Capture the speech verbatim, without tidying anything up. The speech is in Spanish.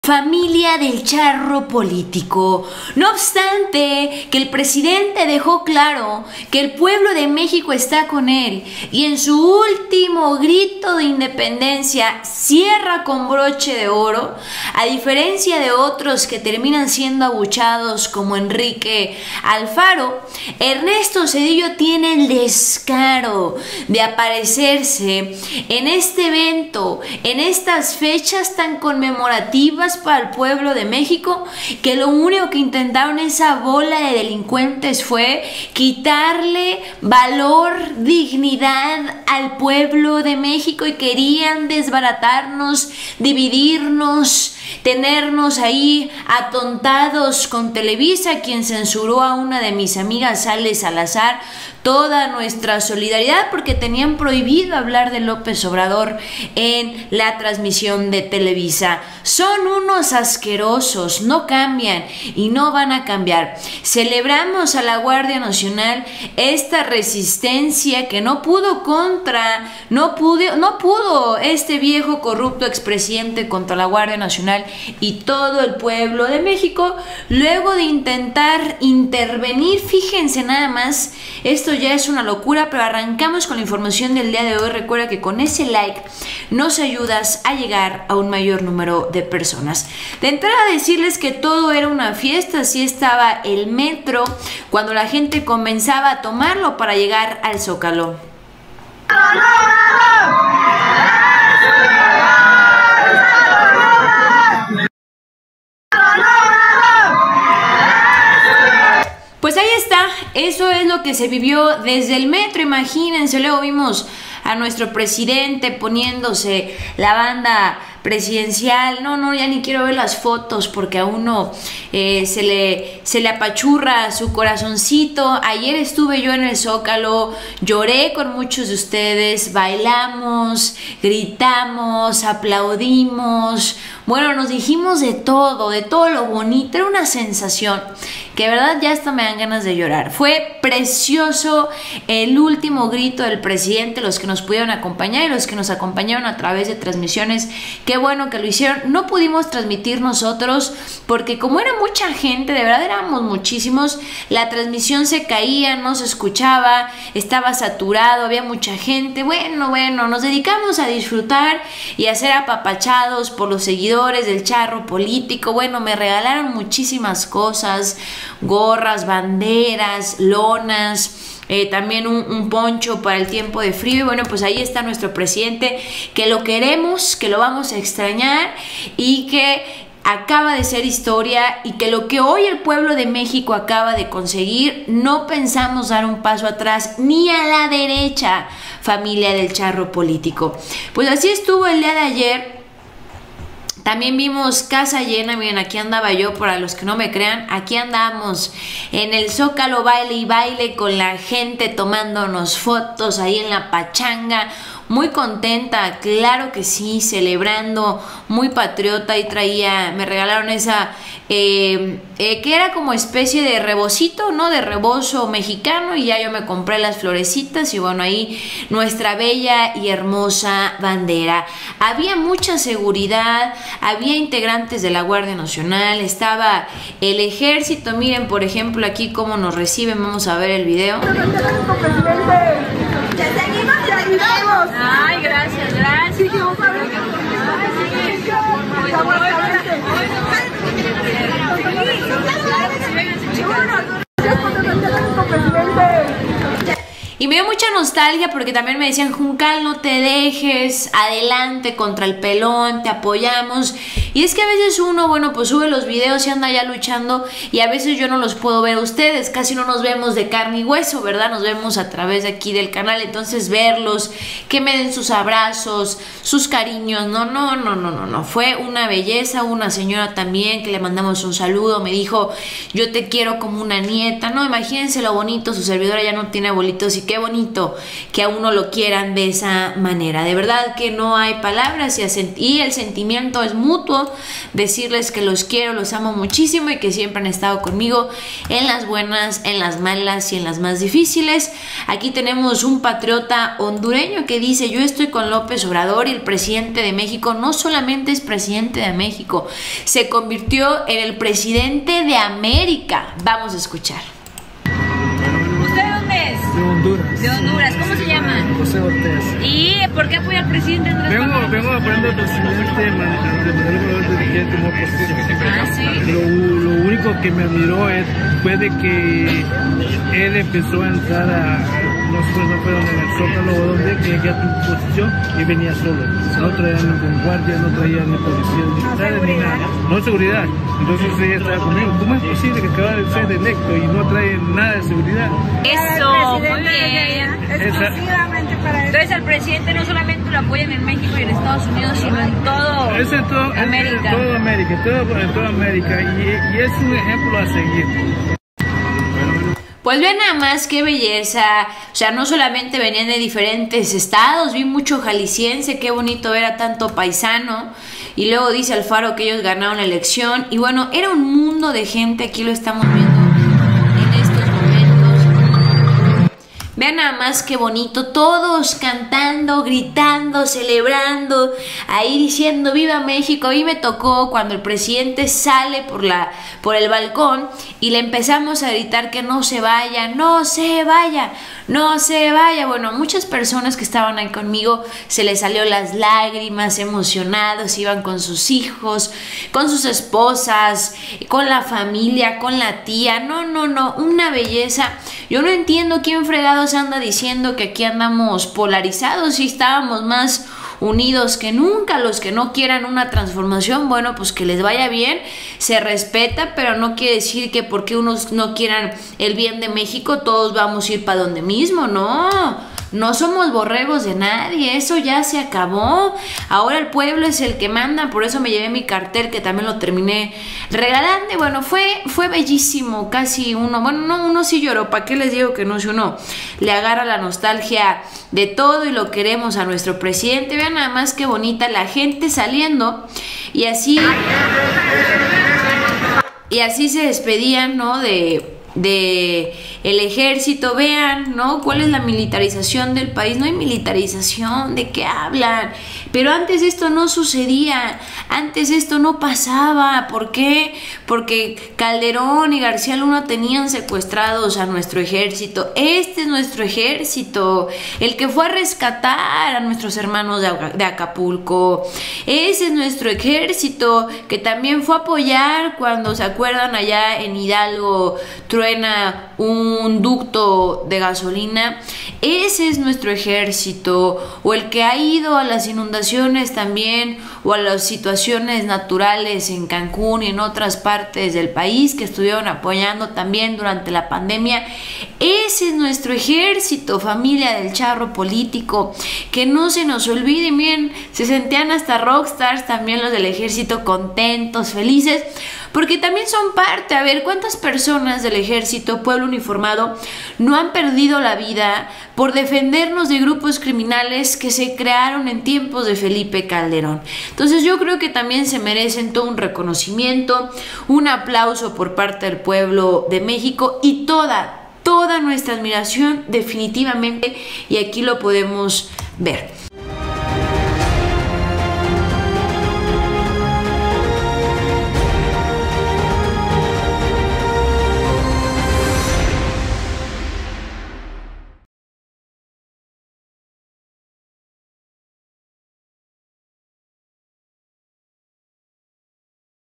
Familia del charro político. No obstante que el presidente dejó claro que el pueblo de México está con él y en su último grito de independencia cierra con broche de oro, a diferencia de otros que terminan siendo abuchados como Enrique Alfaro, Ernesto Zedillo tiene el descaro de aparecerse en este evento, en estas fechas tan conmemorativas para el pueblo de México, que lo único que intentaron esa bola de delincuentes fue quitarle valor, dignidad al pueblo de México y querían desbaratarnos, dividirnos, tenernos ahí atontados con Televisa, quien censuró a una de mis amigas, Ale Salazar. Toda nuestra solidaridad, porque tenían prohibido hablar de López Obrador en la transmisión de Televisa. Son unos asquerosos, no cambian y no van a cambiar. Celebramos a la Guardia Nacional esta resistencia que no pudo contra, no pudo, no pudo este viejo corrupto expresidente contra la Guardia Nacional y todo el pueblo de México, luego de intentar intervenir. Fíjense nada más, esto ya es una locura, pero arrancamos con la información del día de hoy. Recuerda que con ese like nos ayudas a llegar a un mayor número de personas. De entrada, decirles que todo era una fiesta. Así estaba el metro cuando la gente comenzaba a tomarlo para llegar al Zócalo. Pues ahí está, eso es lo que se vivió desde el metro, imagínense. Luego vimos a nuestro presidente poniéndose la banda presidencial. No, no, ya ni quiero ver las fotos porque a uno eh, se, le, se le apachurra su corazoncito. Ayer estuve yo en el Zócalo, lloré con muchos de ustedes, bailamos, gritamos, aplaudimos. Bueno, nos dijimos de todo, de todo lo bonito. Era una sensación que de verdad ya hasta me dan ganas de llorar. Fue precioso el último grito del presidente, los que nos pudieron acompañar y los que nos acompañaron a través de transmisiones. Qué bueno que lo hicieron. No pudimos transmitir nosotros porque como era mucha gente, de verdad éramos muchísimos, la transmisión se caía, no se escuchaba, estaba saturado, había mucha gente. Bueno, bueno, nos dedicamos a disfrutar y a ser apapachados por los seguidores del charro político. Bueno, me regalaron muchísimas cosas, gorras, banderas, lonas, Eh, también un, un poncho para el tiempo de frío. Y bueno, pues ahí está nuestro presidente, que lo queremos, que lo vamos a extrañar y que acaba de ser historia, y que lo que hoy el pueblo de México acaba de conseguir, no pensamos dar un paso atrás ni a la derecha, familia del charro político. Pues así estuvo el día de ayer. También vimos casa llena. Miren, aquí andaba yo, para los que no me crean, aquí andamos en el Zócalo, baile y baile con la gente, tomándonos fotos ahí en la pachanga. Muy contenta, claro que sí, celebrando, muy patriota. Y traía, me regalaron esa, eh, eh, que era como especie de rebocito, ¿no? De rebozo mexicano, y ya yo me compré las florecitas y bueno, ahí nuestra bella y hermosa bandera. Había mucha seguridad, había integrantes de la Guardia Nacional, estaba el ejército. Miren, por ejemplo, aquí cómo nos reciben, vamos a ver el video. ¡Ya seguimos, ya seguimos! Ay, gracias, gracias. Sí, vamos a ver. Y me dio mucha nostalgia porque también me decían: Juncal, no te dejes, adelante contra el pelón, te apoyamos. Y es que a veces uno, bueno, pues sube los videos y anda ya luchando, y a veces yo no los puedo ver a ustedes, casi no nos vemos de carne y hueso, ¿verdad? Nos vemos a través de aquí del canal. Entonces verlos, que me den sus abrazos, sus cariños, no, no, no, no, no, no, fue una belleza. Una señora también que le mandamos un saludo, me dijo: yo te quiero como una nieta. No, imagínense lo bonito, su servidora ya no tiene abuelitos, y qué bonito que a uno lo quieran de esa manera. De verdad que no hay palabras, y el sentimiento es mutuo. saludo, decirles que los quiero, los amo muchísimo y que siempre han estado conmigo en las buenas, en las malas y en las más difíciles. Aquí tenemos un patriota hondureño que dice: yo estoy con López Obrador y el presidente de México no solamente es presidente de México, se convirtió en el presidente de América. Vamos a escuchar. ¿Usted de dónde es? De Honduras. De Honduras. ¿Cómo se llama? José Ortez. ¿Y por qué apoya al presidente Andrés Vengo, Manuel? vengo apoyando al presidente Manuel dirigente no oposición. Ah, sí. Lo, lo único que me admiró es, fue de que él empezó a entrar a, no sé, no fueron en el Zócalo o donde, que ya tu posición y venía solo. No traía ningún guardia, no traía ni policía, ni militares, ni nada. No seguridad. Entonces ella estaba conmigo. ¿Cómo es posible que acaba de ser electo y no trae nada de seguridad? Eso, muy bien. Exclusivamente para eso. Entonces el presidente no solamente lo apoyan en México y en Estados Unidos, sino en todo Es en todo, América. En toda América, en toda, en toda América. Y, y es un ejemplo a seguir. Pues vean nada más qué belleza, o sea, no solamente venían de diferentes estados, vi mucho jalisciense, qué bonito ver a tanto paisano, y luego dice Alfaro que ellos ganaron la elección, y bueno, era un mundo de gente, aquí lo estamos viendo en estos momentos. Vean nada más qué bonito, todos cantando, gritando, celebrando, ahí diciendo viva México. A mí me tocó cuando el presidente sale por, la, por el balcón y le empezamos a gritar que no se vaya, no se vaya, no se vaya. Bueno, a muchas personas que estaban ahí conmigo se les salió las lágrimas, emocionados, iban con sus hijos, con sus esposas, con la familia, con la tía. No, no, no, una belleza. Yo no entiendo quién fregados anda diciendo que aquí andamos polarizados y estábamos más unidos que nunca. Los que no quieran una transformación, bueno, pues que les vaya bien, se respeta, pero no quiere decir que porque unos no quieran el bien de México todos vamos a ir para donde mismo. No, no somos borregos de nadie, eso ya se acabó. Ahora el pueblo es el que manda. Por eso me llevé mi cartel, que también lo terminé regalando. Y bueno, fue, fue bellísimo. Casi uno, bueno, no, uno sí lloró. ¿Para qué les digo que no? Si uno le agarra la nostalgia de todo y lo queremos a nuestro presidente. Vean nada más qué bonita la gente saliendo y así y así se despedían, ¿no? De de el ejército. Vean, ¿no? ¿Cuál es la militarización del país? No hay militarización, ¿de qué hablan? Pero antes esto no sucedía, antes esto no pasaba. ¿Por qué? Porque Calderón y García Luna tenían secuestrados a nuestro ejército. Este es nuestro ejército, el que fue a rescatar a nuestros hermanos de, de Acapulco. Ese es nuestro ejército, que también fue a apoyar cuando, ¿se acuerdan? Allá en Hidalgo truena un ducto de gasolina. Ese es nuestro ejército. O el que ha ido a las inundaciones también, o a las situaciones naturales en Cancún y en otras partes del país, que estuvieron apoyando también durante la pandemia. Ese es nuestro ejército, familia del charro político. Que no se nos olvide. Miren, se sentían hasta rockstars también los del ejército, contentos, felices, porque también son parte. A ver, ¿cuántas personas del ejército, pueblo uniformado, no han perdido la vida por defendernos de grupos criminales que se crearon en tiempos de Felipe Calderón? Entonces yo creo que también se merecen todo un reconocimiento, un aplauso por parte del pueblo de México y toda, toda nuestra admiración definitivamente, y aquí lo podemos ver.